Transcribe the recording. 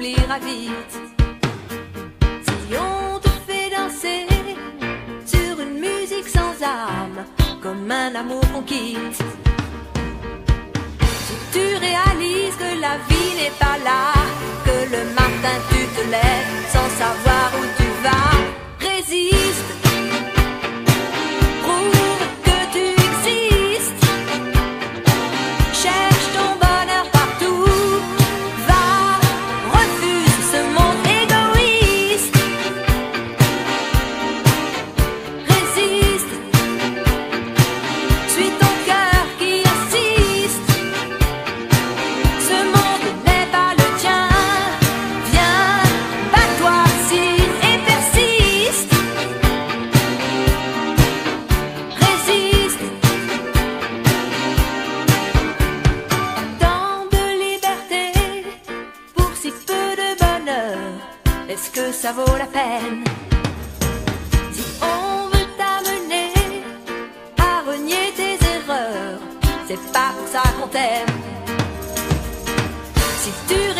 t'oubliera vite. Si on te fait danser sur une musique sans âme, comme un amour qu'on quitte. Si tu réalises que la vie n'est pas là, que le matin tu te lèves sans savoir où tu vas, résiste. Prouve que tu existes. Cherche ton bonheur partout. Va, refuse ce monde égoïste. Résiste. Suis ton cœur qui insiste. Ce monde n'est pas le tien. Viens, bats-toi, signe et persiste. Résiste. Tant de liberté pour si peu de bonheur. Est-ce que ça vaut la peine? Si on veut t'amener à renier tes erreurs, c'est pas pour ça qu'on t'aime. Si tu